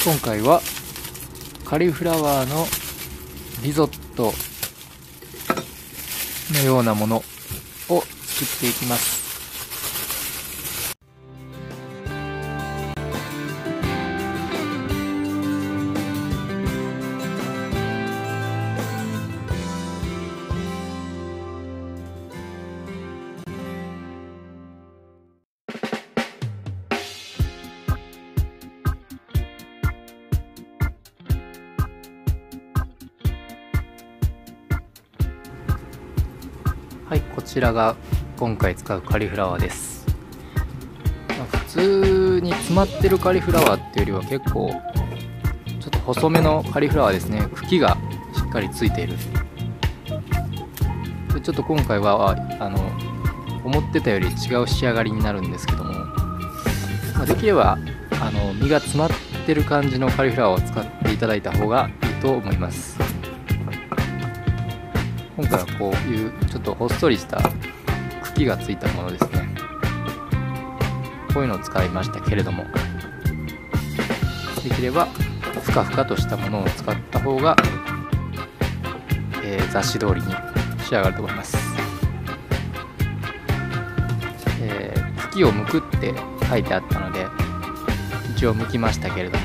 今回はカリフラワーのリゾットのようなものを作っていきます。はい、こちらが今回使うカリフラワーです。普通に詰まってるカリフラワーっていうよりは結構ちょっと細めのカリフラワーですね。茎がしっかりついている。でちょっと今回は思ってたより違う仕上がりになるんですけども、できれば実が詰まってる感じのカリフラワーを使っていただいた方がいいと思います。今回はこういうちょっとほっそりした茎がついたものですね。こういうのを使いましたけれども、できればふかふかとしたものを使った方が、雑誌通りに仕上がると思います。茎を剥くって書いてあったので一応剥きましたけれども、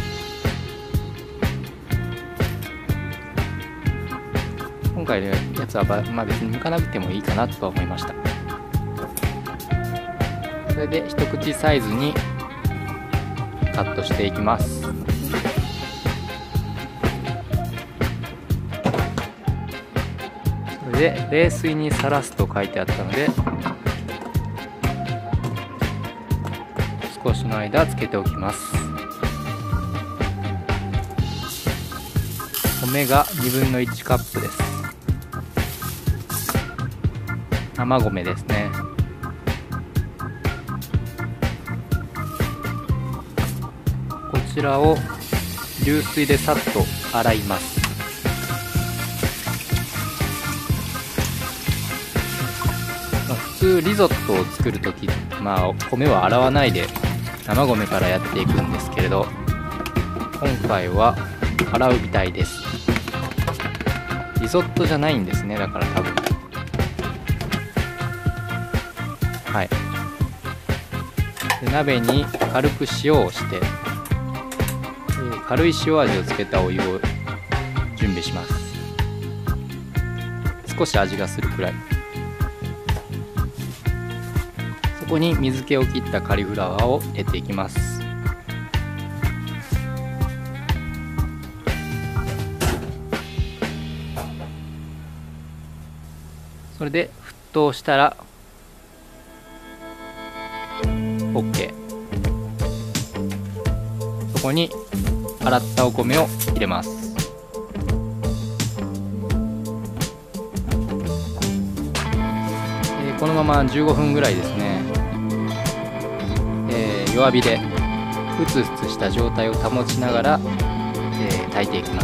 今回のやつは別に剥かなくてもいいかなと思いました。それで一口サイズにカットしていきます。それで冷水にさらすと書いてあったので少しの間つけておきます。米が1/2カップです。生米ですね。こちらを流水でさっと洗います。普通リゾットを作るとき、米は洗わないで生米からやっていくんですけれど、今回は洗うみたいです。リゾットじゃないんですね。だから多分で鍋に軽く塩をして、軽い塩味をつけたお湯を準備します。少し味がするくらい。そこに水気を切ったカリフラワーを入れていきます。それで沸騰したらOK。そこに洗ったお米を入れます。このまま15分ぐらいですね、弱火でふつふつした状態を保ちながら、炊いていきます。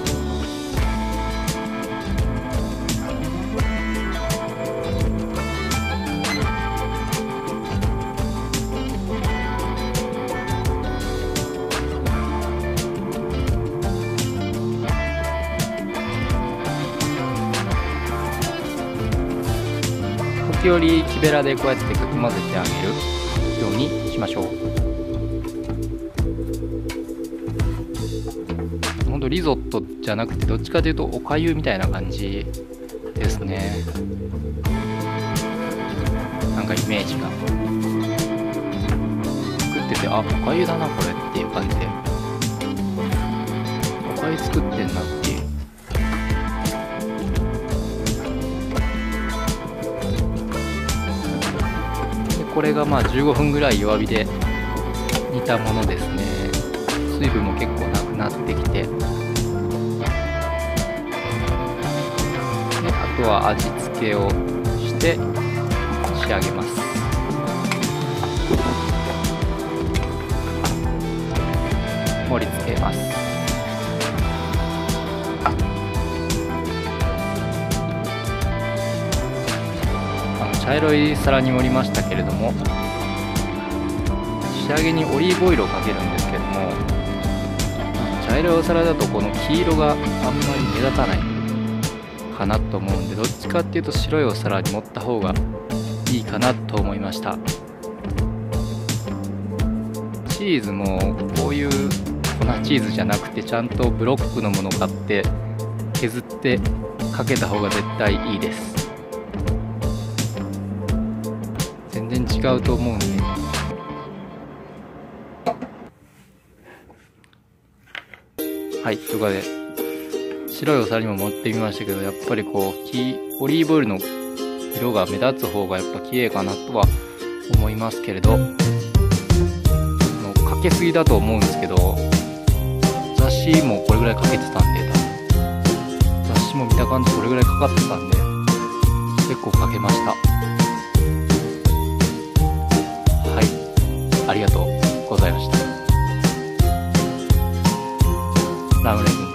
時折木べらでこうやってかき混ぜてあげるようにしましょう。ほんとリゾットじゃなくてどっちかというとおかゆみたいな感じですね。なんかイメージが作ってて、おかゆだなこれっていう感じで、おかゆ作ってんなっていう。これが15分ぐらい弱火で煮たものですね。水分も結構なくなってきて、であとは味付けをして仕上げます。盛り付けます。茶色い皿に盛りましたけれども、仕上げにオリーブオイルをかけるんですけれども、 色いお皿だとこの黄色があんまり目立たないかなと思うんで、どっちかっていうと白いお皿に盛った方がいいかなと思いました。チーズもこういう粉チーズじゃなくて、ちゃんとブロックのものを買って削ってかけた方が絶対いいです。全然違うと思うんで。はい、とかで白いお皿にも盛ってみましたけど、やっぱりこうオリーブオイルの色が目立つ方がやっぱ綺麗かなとは思いますけれど、かけすぎだと思うんですけど、雑誌もこれぐらいかけてたんで、雑誌も見た感じこれぐらいかかってたんで結構かけました。はい、ありがとうございました。ラムレ君